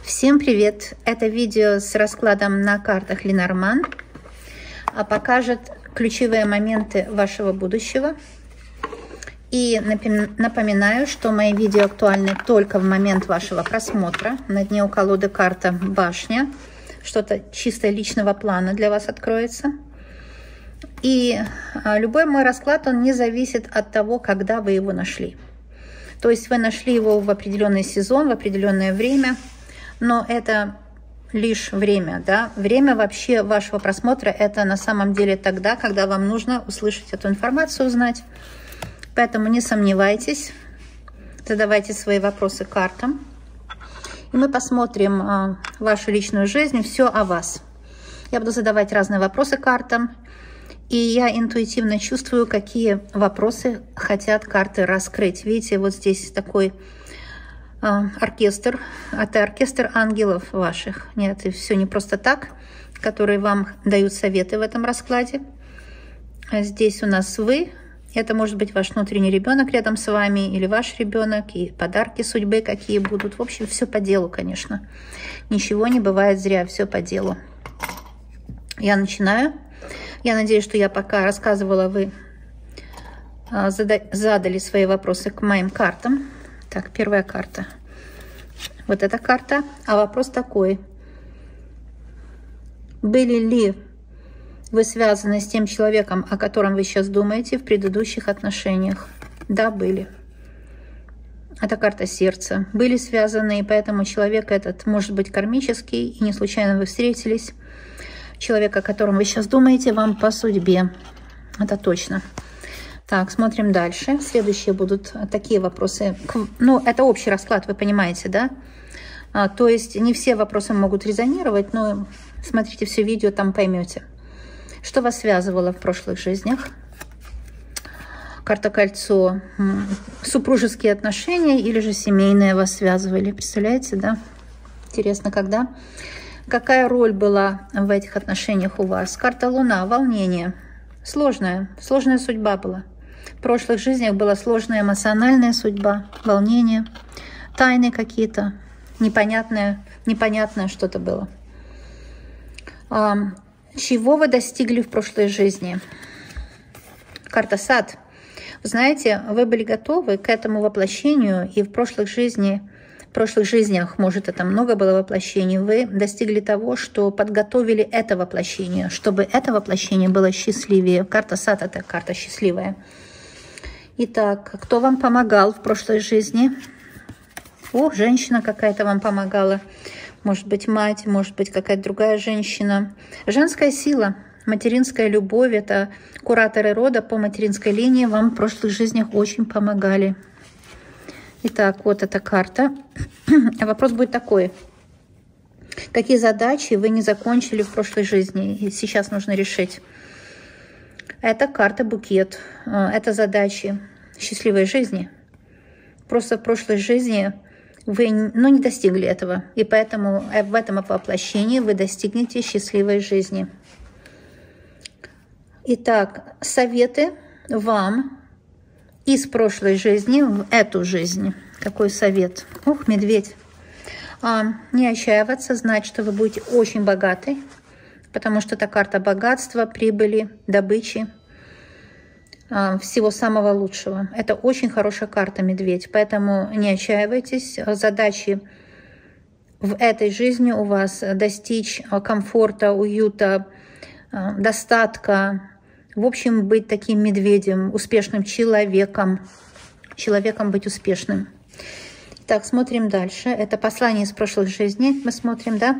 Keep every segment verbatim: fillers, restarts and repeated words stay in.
Всем привет! Это видео с раскладом на картах Ленорман покажет ключевые моменты вашего будущего. И напоминаю, что мои видео актуальны только в момент вашего просмотра. На дне у колоды карта Башня. Что-то чисто личного плана для вас откроется. И любой мой расклад, он не зависит от того, когда вы его нашли. То есть вы нашли его в определенный сезон, в определенное время. Но это лишь время, да. Время вообще вашего просмотра — это на самом деле тогда, когда вам нужно услышать эту информацию, узнать. Поэтому не сомневайтесь, задавайте свои вопросы картам. И мы посмотрим а, вашу личную жизнь, все о вас. Я буду задавать разные вопросы картам. И я интуитивно чувствую, какие вопросы хотят карты раскрыть. Видите, вот здесь такой оркестр, это оркестр ангелов ваших. Нет, и все не просто так, которые вам дают советы в этом раскладе. А здесь у нас вы, это может быть ваш внутренний ребенок рядом с вами, или ваш ребенок, и подарки судьбы какие будут. В общем, все по делу, конечно. Ничего не бывает зря, все по делу. Я начинаю. Я надеюсь, что я пока рассказывала, вы задали свои вопросы к моим картам. Так, первая карта. Вот эта карта. А вопрос такой. Были ли вы связаны с тем человеком, о котором вы сейчас думаете, в предыдущих отношениях? Да, были. Это карта сердца. Были связаны, и поэтому человек этот может быть кармический, и не случайно вы встретились. Человек, о котором вы сейчас думаете, вам по судьбе. Это точно. Так, смотрим дальше. Следующие будут такие вопросы. Ну, это общий расклад, вы понимаете, да? А, то есть не все вопросы могут резонировать, но смотрите все видео, там поймете. Что вас связывало в прошлых жизнях? Карта кольцо. Супружеские отношения или же семейные вас связывали? Представляете, да? Интересно, когда? Какая роль была в этих отношениях у вас? Карта Луна. Волнение. Сложная. Сложная судьба была. В прошлых жизнях была сложная эмоциональная судьба, волнение, тайны какие-то, непонятное, непонятное что-то было. А, чего вы достигли в прошлой жизни? Карта Сад. Вы знаете, вы были готовы к этому воплощению, и в прошлых жизнях, в прошлых жизнях, может, это много было воплощений, вы достигли того, что подготовили это воплощение, чтобы это воплощение было счастливее. Карта Сад — это карта счастливая. Итак, кто вам помогал в прошлой жизни? О, женщина какая-то вам помогала. Может быть, мать, может быть, какая-то другая женщина. Женская сила, материнская любовь — это кураторы рода по материнской линии вам в прошлых жизнях очень помогали. Итак, вот эта карта. Вопрос будет такой. Какие задачи вы не закончили в прошлой жизни и сейчас нужно решить? Это карта букет. Это задачи счастливой жизни. Просто в прошлой жизни вы ну, не достигли этого. И поэтому в этом воплощении вы достигнете счастливой жизни. Итак, советы вам из прошлой жизни в эту жизнь. Какой совет? Ух, медведь. А, не отчаиваться, знать, что вы будете очень богаты, потому что это карта богатства, прибыли, добычи, а, всего самого лучшего. Это очень хорошая карта, медведь, поэтому не отчаивайтесь. Задачи в этой жизни у вас достичь комфорта, уюта, достатка. В общем, быть таким медведем, успешным человеком. Человеком быть успешным. Так, смотрим дальше. Это послание из прошлых жизней. Мы смотрим, да?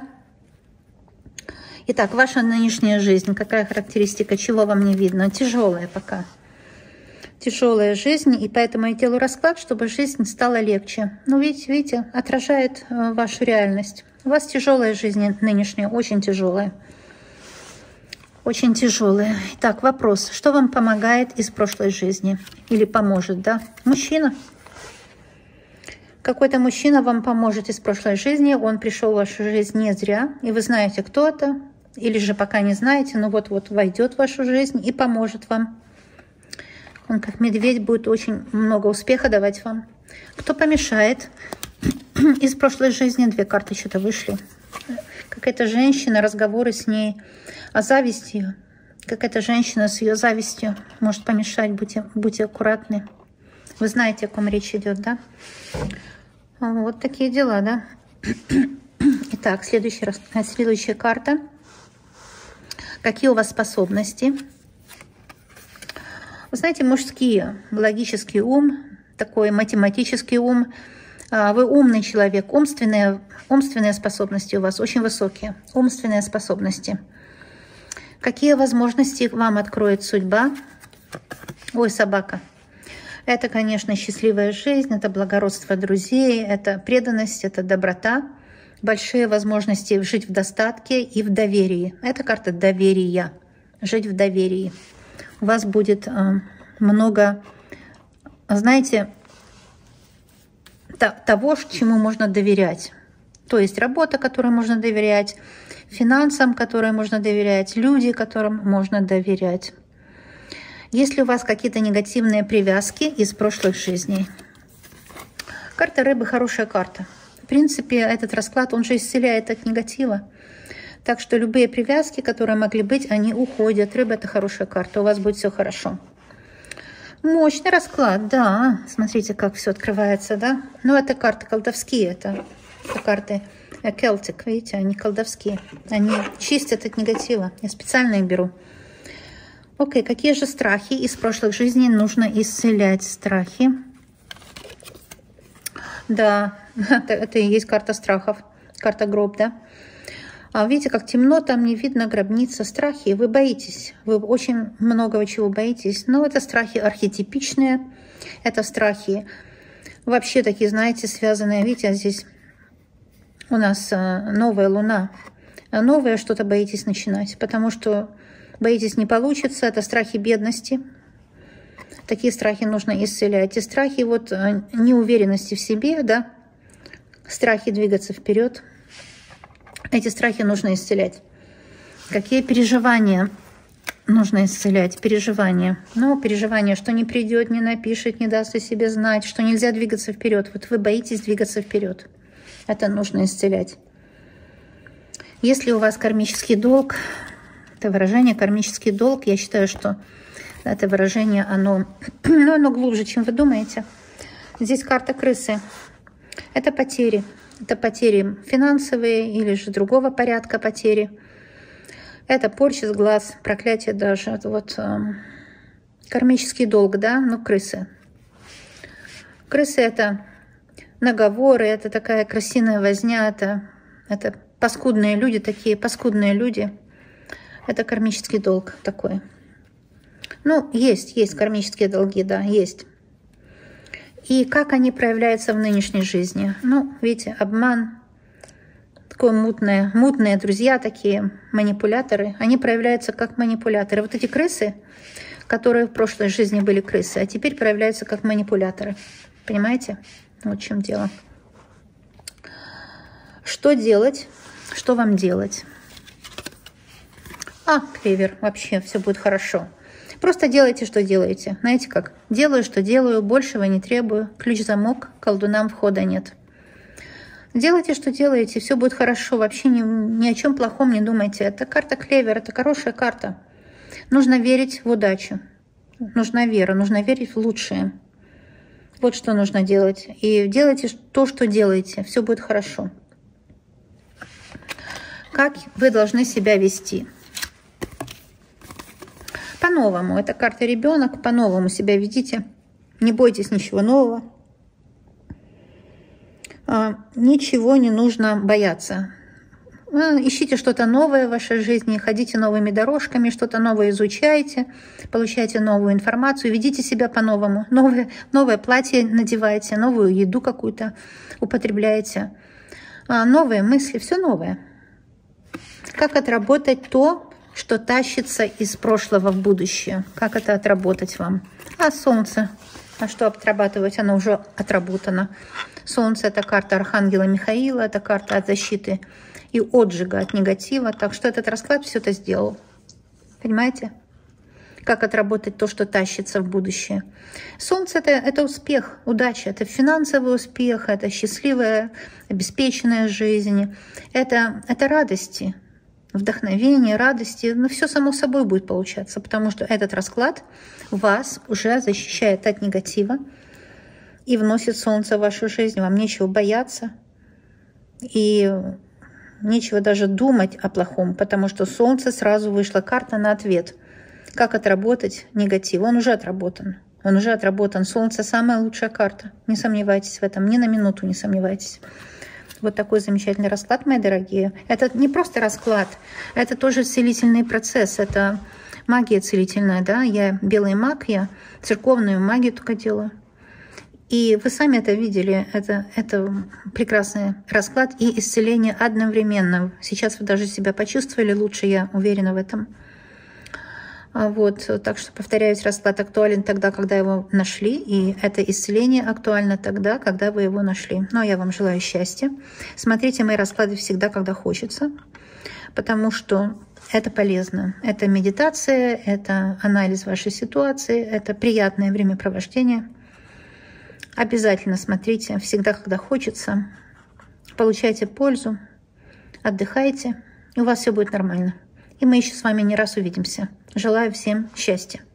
Итак, ваша нынешняя жизнь. Какая характеристика? Чего вам не видно? Тяжелая пока. Тяжелая жизнь. И поэтому я делаю расклад, чтобы жизнь стала легче. Ну, видите, видите, отражает вашу реальность. У вас тяжелая жизнь нынешняя, очень тяжелая. Очень тяжелые. Итак, вопрос. Что вам помогает из прошлой жизни? Или поможет, да? Мужчина. Какой-то мужчина вам поможет из прошлой жизни. Он пришел в вашу жизнь не зря. И вы знаете, кто это. Или же пока не знаете, но вот-вот войдет в вашу жизнь и поможет вам. Он как медведь будет очень много успеха давать вам. Кто помешает? из прошлой жизни. Две карты что-то вышли. Какая-то женщина, разговоры с ней о зависти. Какая-то женщина с ее завистью может помешать. Будьте, будьте аккуратны. Вы знаете, о ком речь идет, да? Вот такие дела, да? Итак, следующий раз, следующая карта. Какие у вас способности? Вы знаете, мужские, логический ум, такой математический ум. Вы умный человек, умственные, умственные способности у вас очень высокие. Умственные способности. Какие возможности вам откроет судьба? Ой, собака. Это, конечно, счастливая жизнь, это благородство друзей, это преданность, это доброта. Большие возможности жить в достатке и в доверии. Это карта доверия. Жить в доверии. У вас будет э, много, знаете, того, чему можно доверять. То есть работа, которой можно доверять, финансам, которым можно доверять, люди, которым можно доверять. Если у вас какие-то негативные привязки из прошлых жизней. Карта рыбы хорошая карта. В принципе, этот расклад, он же исцеляет от негатива. Так что любые привязки, которые могли быть, они уходят. Рыба — это хорошая карта, у вас будет все хорошо. Мощный расклад, да. Смотрите, как все открывается, да. Но это карты колдовские, это, это карты Celtic, видите, они колдовские. Они чистят от негатива. Я специально их беру. Окей, какие же страхи из прошлых жизней нужно исцелять? Страхи. Да, это, это и есть карта страхов, карта гроб, да. А видите, как темно, там не видно гробница, страхи. Вы боитесь, вы очень многого чего боитесь. Но это страхи архетипичные, это страхи вообще такие, знаете, связанные. Видите, здесь у нас новая луна. Новое что-то боитесь начинать, потому что боитесь не получится. Это страхи бедности. Такие страхи нужно исцелять. И страхи вот неуверенности в себе, да, страхи двигаться вперед. Эти страхи нужно исцелять. Какие переживания нужно исцелять? Переживания. Ну, переживания, что не придет, не напишет, не даст о себе знать, что нельзя двигаться вперед. Вот вы боитесь двигаться вперед. Это нужно исцелять. Если у вас кармический долг, это выражение кармический долг, я считаю, что это выражение, оно, ну, оно глубже, чем вы думаете. Здесь карта крысы. Это потери. Это потери финансовые или же другого порядка потери. Это порча с глаз, проклятие даже. Это вот э, кармический долг, да, ну, крысы. Крысы — это наговоры, это такая крысиная возня, это, это паскудные люди, такие паскудные люди. Это кармический долг такой. Ну, есть, есть кармические долги, да, есть. И как они проявляются в нынешней жизни? Ну, видите, обман, такое мутное, мутные друзья такие, манипуляторы. Они проявляются как манипуляторы. Вот эти крысы, которые в прошлой жизни были крысы, а теперь проявляются как манипуляторы. Понимаете? Вот в чем дело. Что делать? Что вам делать? А, клевер, вообще все будет хорошо. Просто делайте, что делаете. Знаете как? Делаю, что делаю, большего не требую. Ключ-замок, колдунам входа нет. Делайте, что делаете, все будет хорошо. Вообще ни, ни о чем плохом не думайте. Это карта клевер, это хорошая карта. Нужно верить в удачу. Нужна вера, нужно верить в лучшее. Вот что нужно делать. И делайте то, что делаете. Все будет хорошо. Как вы должны себя вести? По-новому. Это карта ребенок. По-новому себя ведите. Не бойтесь ничего нового. Ничего не нужно бояться. Ищите что-то новое в вашей жизни, ходите новыми дорожками, что-то новое изучайте, получайте новую информацию, ведите себя по-новому. Новое, новое платье надевайте, новую еду какую-то употребляете, новые мысли, все новое. Как отработать то, что тащится из прошлого в будущее? Как это отработать вам? А солнце? А что отрабатывать? Оно уже отработано. Солнце — это карта Архангела Михаила, это карта от защиты и отжига от негатива. Так что этот расклад все это сделал. Понимаете? как отработать то, что тащится в будущее. Солнце это, это успех, удача, это финансовый успех, это счастливая, обеспеченная жизнь, это, это радости, вдохновение, радости. Но все само собой будет получаться, потому что этот расклад вас уже защищает от негатива и вносит солнце в вашу жизнь. Вам нечего бояться и нечего даже думать о плохом, потому что солнце сразу вышла карта на ответ. Как отработать негатив? Он уже отработан. Он уже отработан. Солнце — самая лучшая карта. Не сомневайтесь в этом. Ни на минуту не сомневайтесь. Вот такой замечательный расклад, мои дорогие. Это не просто расклад. Это тоже целительный процесс. Это магия целительная. Да? Я белый маг. Я церковную магию только делаю. И вы сами это видели. Это, это прекрасный расклад и исцеление одновременно. Сейчас вы даже себя почувствовали лучше. Я уверена в этом. Вот, так что, повторяюсь, расклад актуален тогда, когда его нашли, и это исцеление актуально тогда, когда вы его нашли. Ну, а я вам желаю счастья. Смотрите мои расклады всегда, когда хочется, потому что это полезно. Это медитация, это анализ вашей ситуации, это приятное времяпровождение. Обязательно смотрите всегда, когда хочется. Получайте пользу, отдыхайте, и у вас все будет нормально. И мы еще с вами не раз увидимся. Желаю всем счастья.